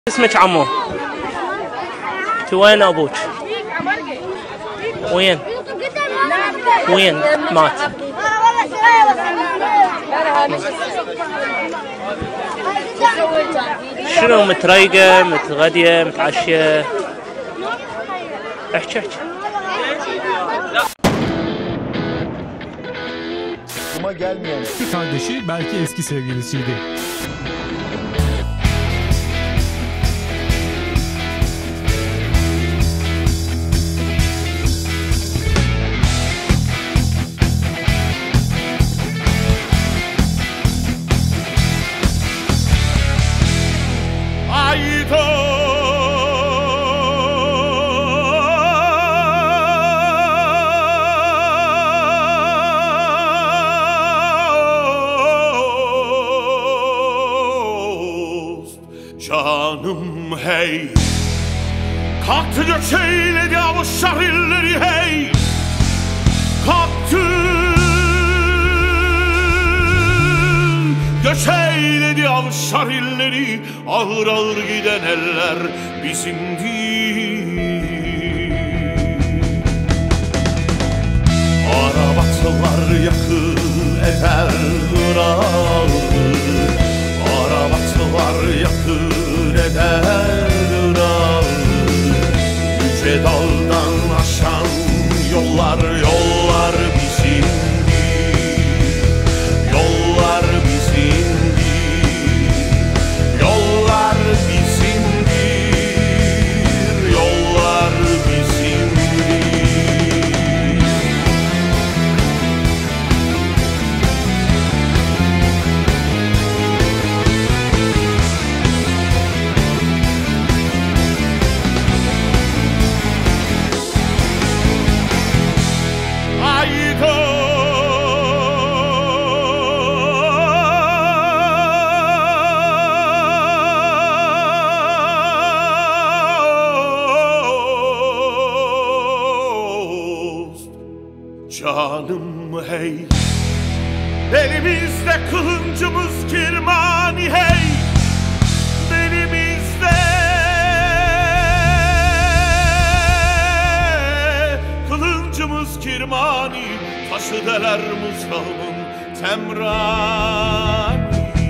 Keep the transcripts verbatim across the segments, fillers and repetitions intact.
اسمك عمو؟ انت وين ابوك؟ وين؟ وين مات؟ شنو متريقة متغدية متعشية؟ احكي احكي. Aklıma gelmeyen kardeşi belki eski sevgilisiydi. Canım hey, kalktı göç eyledi avuç şahilleri hey, kalktı göç eyledi avuç şahilleri, ağır ağır giden eller bizimdi. Arabatlar yakın eder Irak'ı, arabatlar yakın eder Irak'ı, yüce dağdan aşan yollar yollar bizimdi, yollar bizimdi, yollar bizimdir, yollar bizimdir. Canım hey, elimizde kılıncımız kirmani hey, belimizde kılıncımız kirmani, taşı deler mızrağımın temrani.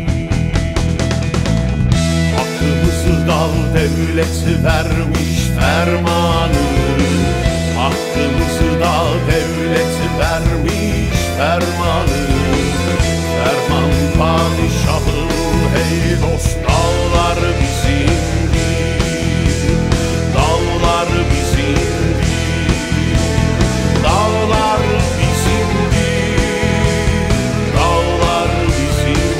Hakkımızı dal devlet vermiş fermanı, hakkımızı da devlet vermiş fermanı. Ferman padişahım hey dost, dağlar bizimdir, dağlar bizimdir, dağlar bizimdir, dağlar bizimdir.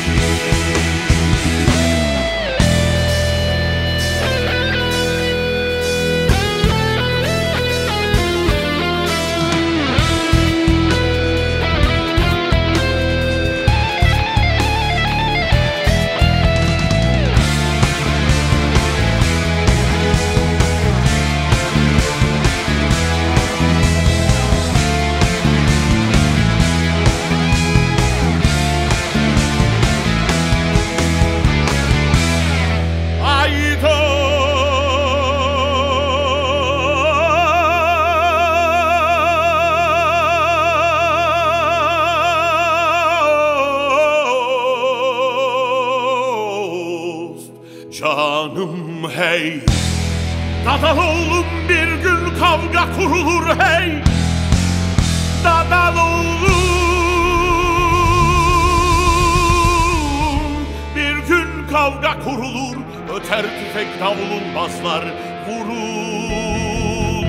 Canım hey, Dadaloğlum bir gün kavga kurulur hey, Dadaloğlum bir gün kavga kurulur, öter tüfek davulun baslar vurulur.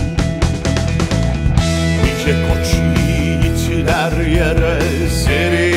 Nice koç yiğitler yere seri